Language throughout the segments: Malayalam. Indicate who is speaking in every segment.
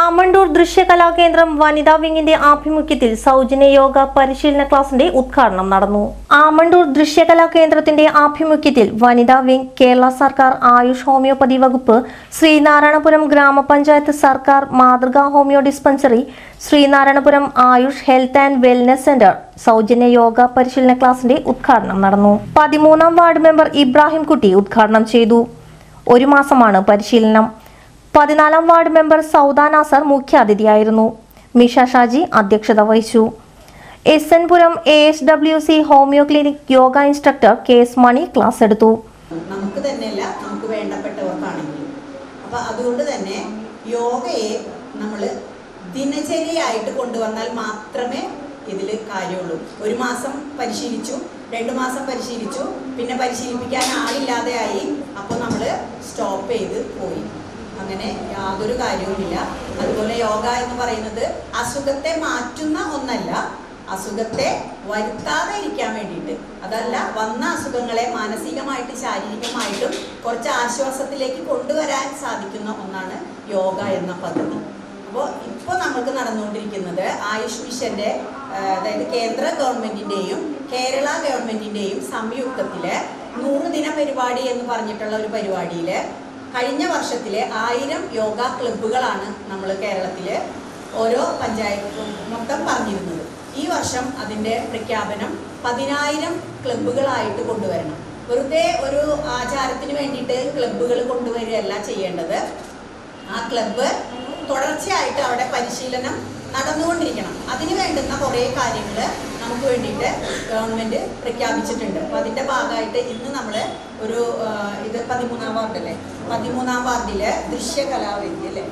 Speaker 1: ആമണ്ടൂർ ദൃശ്യകലാകേന്ദ്രം വനിതാ വിങ്ങിന്റെ ആഭിമുഖ്യത്തിൽ സൗജന്യ യോഗ പരിശീലന ക്ലാസിന്റെ ഉദ്ഘാടനം നടന്നു. ആമണ്ടൂർ ദൃശ്യകലാകേന്ദ്രത്തിന്റെ ആഭിമുഖ്യത്തിൽ വനിതാ വിങ്, കേരള സർക്കാർ ആയുഷ് ഹോമിയോപ്പതി വകുപ്പ്, ശ്രീനാരായണപുരം ഗ്രാമപഞ്ചായത്ത് സർക്കാർ മാതൃകാ homeo dispensary, Sreenarayanapuram Ayush health and wellness centre സൗജന്യ യോഗ പരിശീലന ക്ലാസിന്റെ ഉദ്ഘാടനം നടന്നു. 13ാം വാർഡ് മെമ്പർ ഇബ്രാഹിം കുട്ടി ഉദ്ഘാടനം ചെയ്തു. ഒരു മാസമാണ് പരിശീലനം. 14ാം വാർഡ് മെമ്പർ സൗദ നാസർ മുഖ്യാതിഥിയായിരുന്നു. മിഷ ഷാജി അധ്യക്ഷത വഹിച്ചു. SN Puram ASWC homeo clinic yoga instructor KS Mani class എടുത്തു.
Speaker 2: നമുക്ക് തന്നെയല്ല, നമുക്ക് വേണ്ടപ്പെട്ടവർക്കാണെങ്കിലും. അപ്പോൾ അതുകൊണ്ട് തന്നെ യോഗയെ നമ്മൾ ദിനചര്യയായിട്ട് കൊണ്ടുവന്നാൽ മാത്രമേ ഇതിൽ കാര്യമുള്ളൂ. ഒരു മാസം പരിശീലിച്ചു, 2 മാസം പരിശീലിച്ചു, പിന്നെ പരിശീലിപ്പിക്കാൻ ആളില്ലാതെയായി, അപ്പോൾ നമ്മൾ സ്റ്റോപ്പ് ചെയ്ത് പോയി. അങ്ങനെ യാതൊരു കാര്യവുമില്ല. അതുപോലെ യോഗ എന്ന് പറയുന്നത് അസുഖത്തെ മാറ്റുന്ന ഒന്നല്ല, അസുഖത്തെ വരുത്താതെ ഇരിക്കാൻ വേണ്ടിയിട്ട്, അതല്ല വന്ന അസുഖങ്ങളെ മാനസികമായിട്ട് ശാരീരികമായിട്ടും കുറച്ച് ആശ്വാസത്തിലേക്ക് കൊണ്ടുവരാൻ സാധിക്കുന്ന ഒന്നാണ് യോഗ എന്ന പദ്ധതി. അപ്പോൾ ഇപ്പോൾ നമുക്ക് നടന്നുകൊണ്ടിരിക്കുന്നത് ആയുഷ് മിഷൻ്റെ, അതായത് കേന്ദ്ര ഗവൺമെൻറ്റിൻ്റെയും കേരള ഗവൺമെൻറ്റിൻ്റെയും സംയുക്തത്തിൽ 100 ദിന പരിപാടി എന്ന് പറഞ്ഞിട്ടുള്ള ഒരു പരിപാടിയിൽ കഴിഞ്ഞ വർഷത്തിലെ 1000 യോഗ ക്ലബ്ബുകളാണ് നമ്മൾ കേരളത്തിൽ ഓരോ പഞ്ചായത്തും മൊത്തം പറഞ്ഞിരുന്നത്. ഈ വർഷം അതിൻ്റെ പ്രഖ്യാപനം 10000 ക്ലബ്ബുകളായിട്ട് കൊണ്ടുവരണം. വെറുതെ ഒരു ആചാരത്തിന് വേണ്ടിയിട്ട് ക്ലബ്ബുകൾ കൊണ്ടുവരികയല്ല ചെയ്യേണ്ടത്. ആ ക്ലബ്ബ് തുടർച്ചയായിട്ട് അവിടെ പരിശീലനം നടന്നുകൊണ്ടിരിക്കണം. അതിന് വേണ്ടുന്ന കുറേ കാര്യങ്ങൾ നമുക്ക് വേണ്ടിയിട്ട് ഗവൺമെൻറ് പ്രഖ്യാപിച്ചിട്ടുണ്ട്. അപ്പോൾ അതിൻ്റെ ഭാഗമായിട്ട് ഇന്ന് നമ്മൾ ഇത് 13ാം വാർഡല്ലേ, 13ാം വാർഡിലെ ദൃശ്യകലാവേദി അല്ലേ,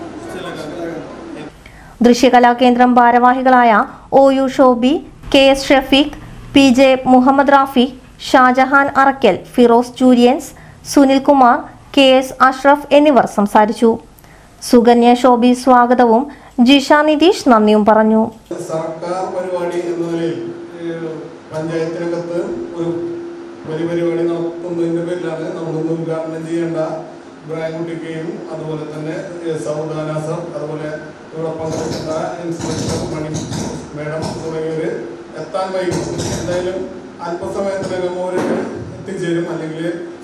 Speaker 1: ദൃശ്യകലാകേന്ദ്രം ഭാരവാഹികളായ OU Shobi, KS Shafeeq, PJ Muhammad Rafi, Shah Jahan Arakkal, Firoz ജൂരിയൻസ്, Sunil Kumar, KS Ashraf എന്നിവർ സംസാരിച്ചു. സുകന്യ ഷോബി സ്വാഗതവും ജിഷ നിതീഷ് നന്ദിയും പറഞ്ഞു.
Speaker 3: സർക്കാർ പരിപാടി എന്ന നിലയിൽ പഞ്ചായത്തിനകത്ത് ഒരു പരിപാടി നടത്തുന്നതിന്റെ പേരിലാണ് നമ്മളിന്ന് ഉദ്ഘാടനം ചെയ്യേണ്ട ഇബ്രാഹിം കുട്ടിക്കെയും അതുപോലെ തന്നെ സൗദ നാസർ, അതുപോലെ ഇവിടെ പങ്കെടുക്കുന്ന ഇൻസ്പെക്ടർ മണി മേഡം തുടങ്ങിയവർ എത്താൻ വൈകും. എന്തായാലും അല്പസമയത്തിനകം അവർ എത്തിച്ചേരും, അല്ലെങ്കിൽ